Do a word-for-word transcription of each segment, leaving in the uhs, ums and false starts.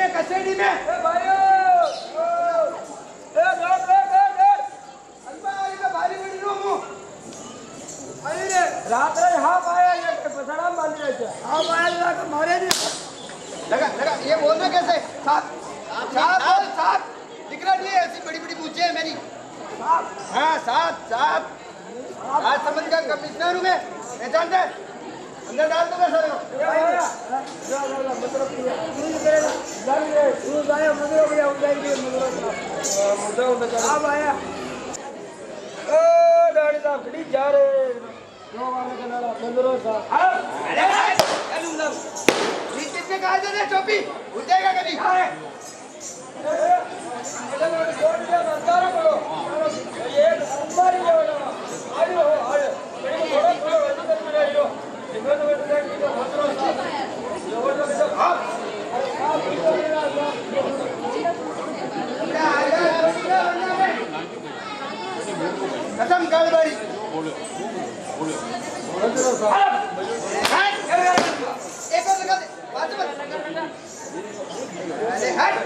में कचेरी में ए भाइयों ए रोड रोड रोड रोड अल्बा ये भारी बड़ी रो मु अरे रे रात रे हां आया ये पसड़ा मान रहे थे हां आया लगा मारे नहीं लगा लगा ये बोल रहे कैसे साहब साहब बोल साहब दिख रहा नहीं है ऐसी बड़ी बड़ी पूछे है मेरी साहब हां साहब साहब आज समझ का कमिश्नर हूं मैं पहचान दे अंदर डाल दूंगा सर को जा जा जा मतलब तू करेगा जा रे तू जाए मुझे हो गया उठाएंगे मतलब मुझे उधर अब आया ओ दाढ़ी साहब खड़ी जा रे दो वाले कनाला पंद्रह साहब अरे चलूं ना ये किसने कहा दे चोपी उठेगा कभी अरे इधर वाले बोर्ड दिया नजारा करो ये हमारी है वाला आयो आयो मेरे को थोड़ा थोड़ा वैसे कर मेरा हीरो इधर तो वैसे कि तो पंद्रह साहब जो जो जो आप आप खत्म कर भाई बोलो बोलो एक और लगा दे बात मत अरे हट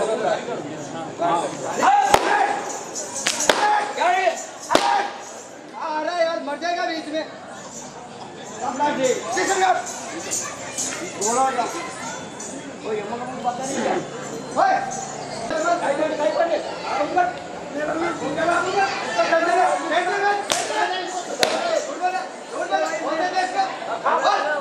गाड़ी आ रहा यार मर जाएगा बीच में अपना जी स्टेशन का थोड़ा जा ओए हम हम पता नहीं है ओए काई काई काई पड़े अंदर मेरा में फोन करा दूंगा तो कर दे सेट कर बोल बोल बोल बोल दे इसको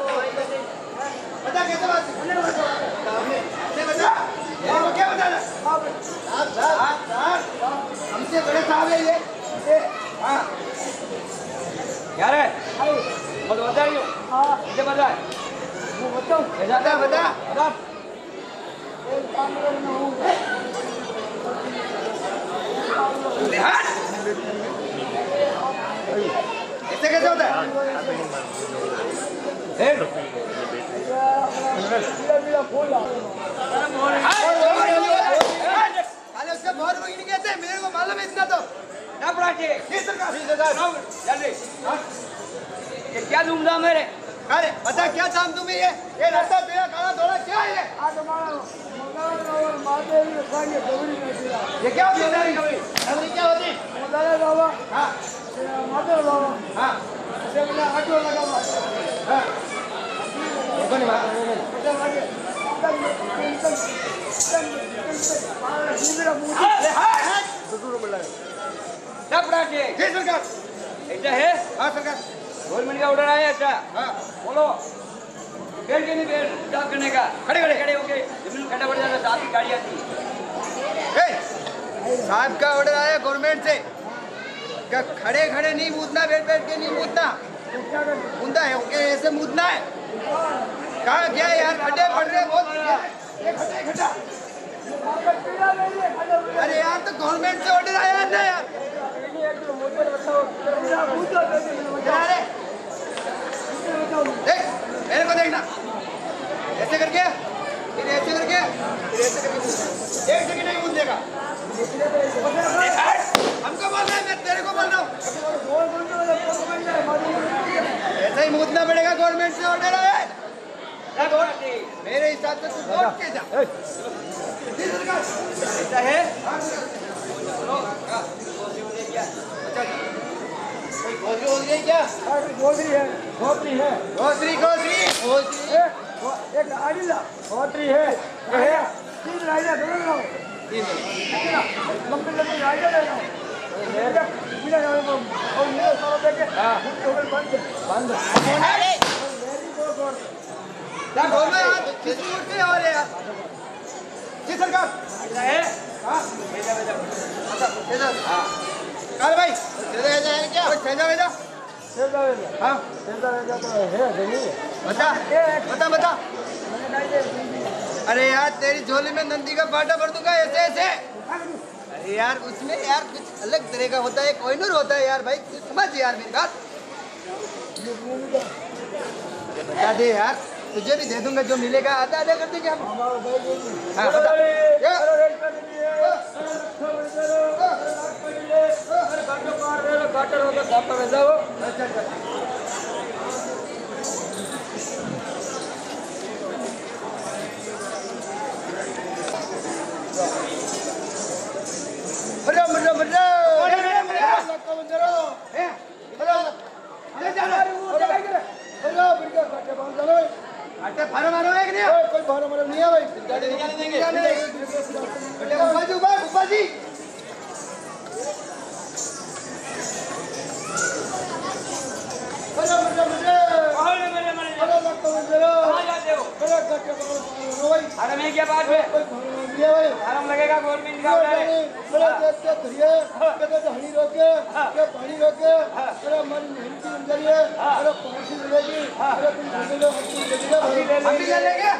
बता कैसे बात हमने बता ये क्या बताना साहब साहब साहब हमसे बड़े साहब है ये हां यार है मत बताइयो हां मुझे बता वो बताओ बता बता बता एक काम करना हूं हट ऐसे कैसे होता है ए मेरा मेरा फोन ला अरे उसका बहुत कोई नहीं कहते मेरे को मालूम है इतना तो ना पड़ाचे ये सरकार जल्दी ये क्या धूमधाम है रे अरे बता क्या काम तुम्हें ये ये रास्ता तेरा काला धोला क्या है ये आज हमारा मंगल महादेव ने सांगे गौरी में दिया ये क्या होती है गौरी गौरी क्या होती मंगल बाबा हां महादेव बाबा हां से मैंने ऑटो लगा हां देखो नहीं बात ये सरकार ऐसा है हाँ सरकार गवर्नमेंट का ऑर्डर आया अच्छा हाँ बोलो बैठ के नहीं बैठ स्टॉप करने का खड़े खड़े खड़े होके जमीन खड़ा पड़ जाता साथ ही गाड़ी आती ए साहब का ऑर्डर आया गवर्नमेंट से क्या खड़े खड़े नहीं मूदना बैठ बैठ के नहीं मूदना मूदना है ओके ऐसे मूदना है कहाँ क्या है यार खड्डे पड़ रहे बहुत ये खड्डे खड्डा अरे यार तो गवर्नमेंट से ऑर्डर आया है ना यार अरे देख मेरे को देखना ऐसे करके फिर ऐसे करके फिर ऐसे करके एक सेकंड नहीं मूद देगा हमको बोल रहा है मैं तेरे को बोल रहा हूँ ऐसा ही मूदना पड़ेगा गवर्नमेंट से ऑर्डर आया है मेरे हिसाब से तू वोट के जा ऐसा है गोदरी हो गई क्या गोदरी है गोदरी है गोदरी गोदरी गोदरी एक गाड़ी ला गोदरी है ये है तीन राइडर दोनों लो तीन लंबी लंबी राइडर ले लो मेरे बिना जाने और ये सारा देखे हां टोटल बंद बंद अरे वेरी गुड गुड क्या बोल रहे यार किस मूड पे आ रहे यार जी सरकार है हां भेजा भेजा अच्छा भेजा हां काल भाई भेजा भेजा है क्या भेजा भेजा सेदा वेदा हां सेदा वेदा तो है नहीं बता बता बता अरे यार तेरी झोली में नंदी का बाटा भर दूंगा ऐसे ऐसे अरे यार उसमें यार कुछ अलग तरह का होता है कोहिनूर होता है यार भाई समझ यार मेरी बात बता दे यार तुझे भी दे दूंगा जो मिलेगा आधा आधा कर देंगे हम हाँ बता बेटे ऊपर जी ऊपर ऊपर जी बड़ा बड़ा बड़ा कौन है मेरे मन बड़ा लगता है जरा कहां जाते हो बड़ा कट के रोई अरे मैं क्या बात है ये भाई आराम लगेगा गवर्नमेंट का उड़ा है बड़ा देख के धरिए कदे हनी रोके के पानी रोके बड़ा मन मेहनती अंदर है बड़ा पानी लगेगी बड़ा तुम ले लो हम भी ले लेंगे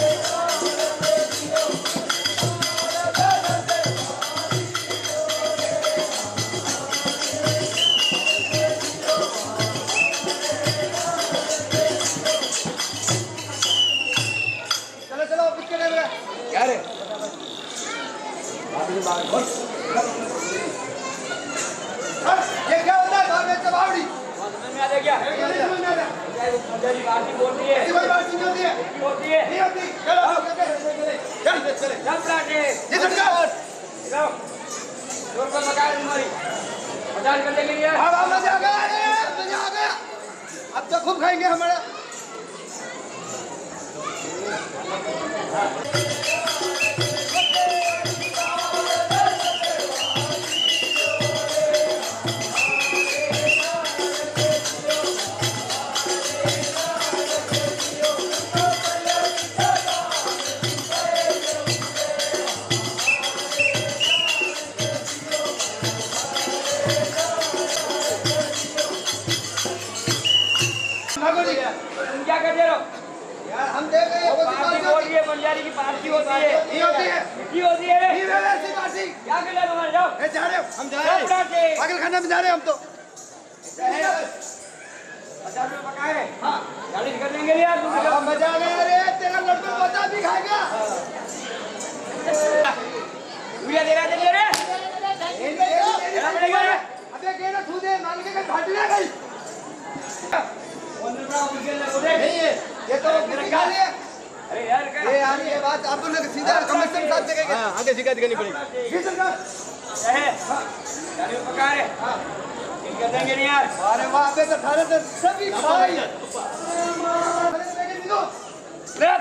ये क्या होता है घर में चबावड़ी समझ में आ गया क्या समझ में आ रहा मुझे बात ही बोलती है कोई बात नहीं होती है होती है नहीं होती चलो चल चल जब लाटे ये समझा जाओ जोर पर मकान तुम्हारी पचास कर देंगे यार अब मजा आ गया मजा आ गया अब तो खूब खाएंगे हमारा तुम क्या कर रहे हो यार हम देख रहे हैं पार्टी बोल रही है बंजारी की पार्टी होती है नहीं होती है की होती है नहीं है ऐसी पार्टी क्या कर रहे हो तुम्हारे जाओ ए जा रहे हो हम जा रहे हैं पागल खाना में जा रहे हैं हम तो पचास रुपये पकाए हाँ चालीस कर देंगे यार तुम अब मजा आ गया रे तेरा लड्डू पचास भी खाएगा भैया दे रहा है रे देना पड़ेगा रे अबे के ना छू दे मान के कहीं फाट ना गई नहीं है ये तो निकाल लिया अरे यार क्या ये यार ये बात आप लोग सीधा कमिश्नर साहब से कहेंगे हां आगे शिकायत करनी पड़ेगी जी सरकार है चालीस पका रहे हां ठीक कर देंगे नहीं यार अरे वाह अबे तो थाने से सभी खाई अरे लेके निको ले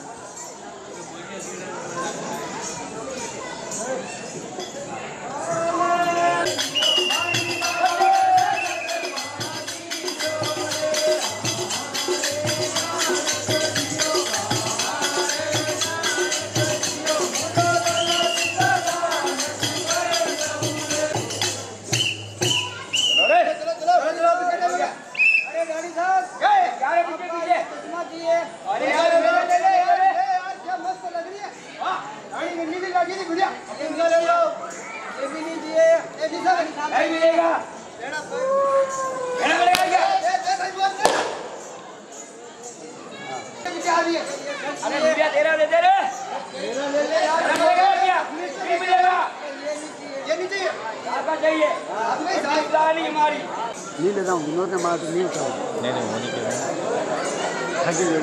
अरे भैया तेरा दे दे रे मेरा ले ले यार क्या नहीं मिलेगा ये नहीं चाहिए आपका चाहिए आप नहीं चाहिए नहीं हमारी नहीं लेता हूँ विनोद ने मार नहीं उठा नहीं नहीं वो नहीं किया हर किसी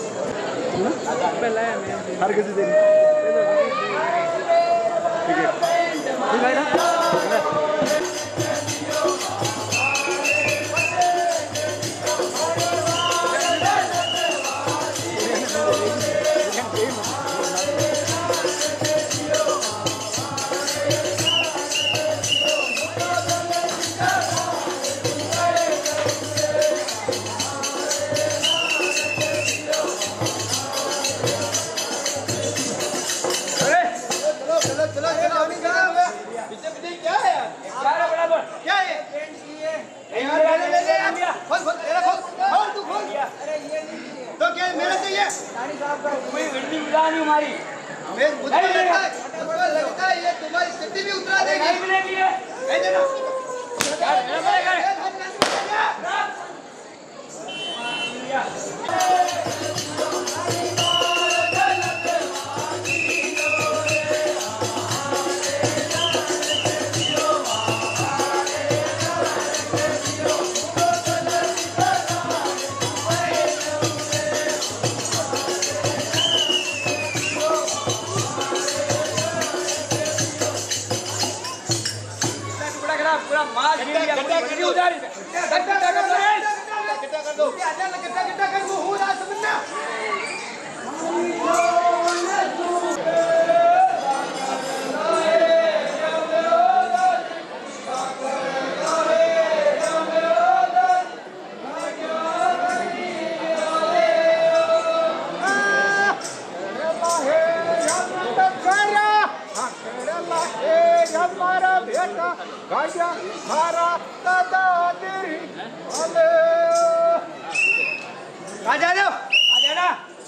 दे हर किसी दे ठीक है ठीक है ना हमारी मुझे लगता है मुझे लगता है ये तुम्हारी स्थिति भी उतरा देगी नहीं मिलेगी ये नहीं देना यार मेरा पड़ेगा पूरा माल गिर गया पूरी उधारी गड्ढा गड्ढा कर दो गड्ढा कर दो गड्ढा गड्ढा कर वो हो रहा समझना गाजा हरा दादा तेरी अले कहाँ जा रहे हो? आ जाना।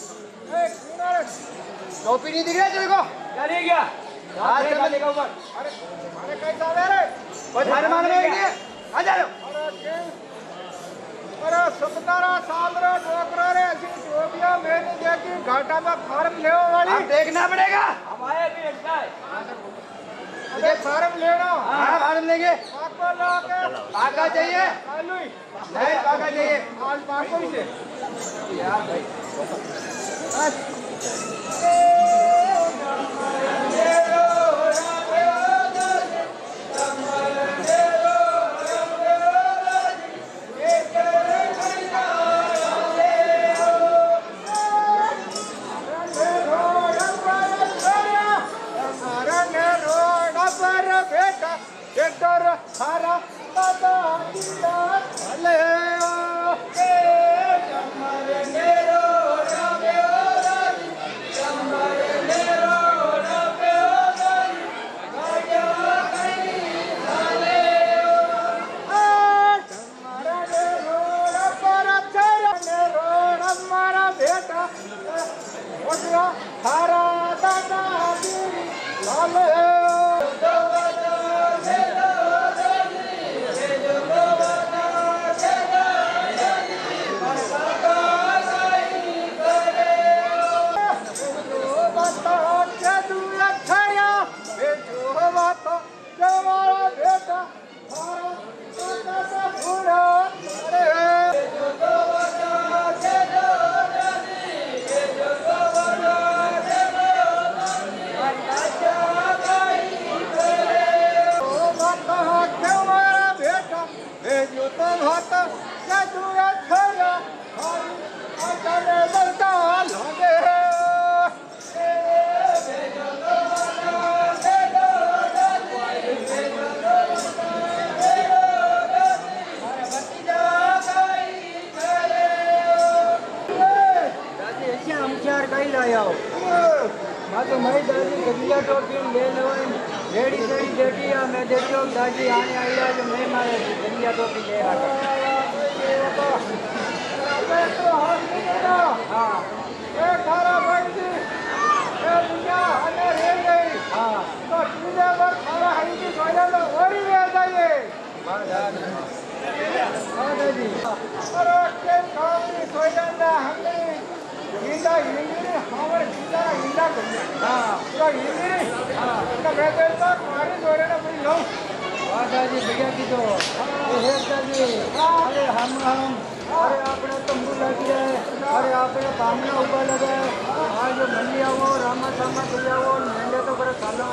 टोपी नहीं दिख रहा तेरे को? क्या नहीं क्या? हाथ से लेगा ऊपर। अरे अरे कैसा है रे? कोई थाने मारने में नहीं है। कहाँ जा रहे हो? अरे अरे सत्तारा साल रे डोकरा रे ऐसी टोपियां मैंने देखी घाटा में फार्म ले वाली। अब देखना पड़ेगा। अब आए भी अच्छा है। मुझे फार्म लेना। हाँ फार्म लेंगे। पाको लाके। पाका चाहिए? आलू ही। नहीं पाका चाहिए। आज पाको ही से। यार भाई। हरा दादा दिला ले के कमर मेरो रमे ओरानी कमर मेरो रमे ओरानी गाया कई हाले आ कमर मेरो पर चरा मेरो हमारा बेटा ओटरा हरा दादा दिला ले तो मैं दादी गंजा टोपी ले लो रेडी रेडी देखी है मैं देखी हूँ दादी आने आई है जो मैं मारे गंजा टोपी ले रहा हाँ एक थारा बैठ जी एक दुनिया आने रेल गई हाँ तो तुझे पर थारा हरी की सोया तो और ही ले जाइए हाँ दादी अरे के काम की सोया ना हमने हिंदा हिंदी हमारे हिंदा हिंदा हाँ पूरा हिंदी हाँ तो मैं कहता हमारी जोड़े ना पूरी लो हाँ दादी भैया की तो ये दादी अरे हम हम अरे आपने तो मुँह लगी है अरे आपने बामना ऊपर लगा है आज जो मंडी आओ रामा सामा भैया वो मेले तो बड़े खालो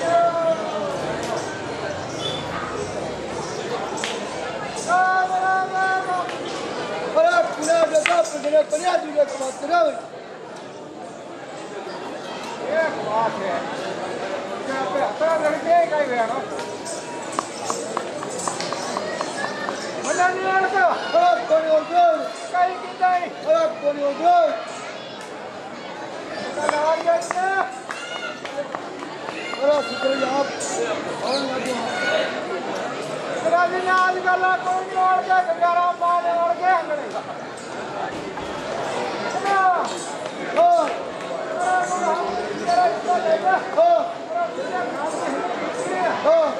अरे पुणे जगह पुणे पुणे जुले को बात करो एक बात है क्या पे अतर लड़के का ही है ना मजा नहीं आ रहा अरे कोई और कहीं की नहीं अरे कोई और कल जाते अरे शुक्रिया आप और लगे राजी ने आज कल कोई और के गजारा पाने और के अंगड़े ओ ओ ओ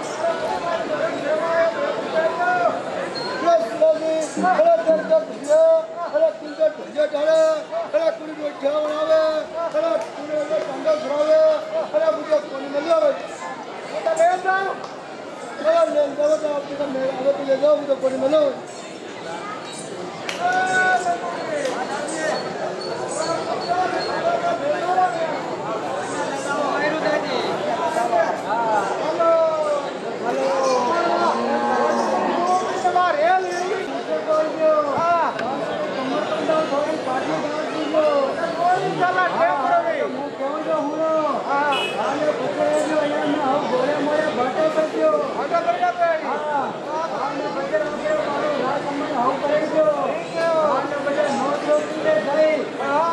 अरे दर दर भैया अरे कुल का भैया डाले अरे कुल को क्या बनावे अरे कुल को कंधा छुड़ावे अरे मुझे कोई मिल जावे तो ले जाओ अरे ले जाओ तो आप तो मेरे आगे तो ले जाओ मुझे कोई मिल जावे हाँ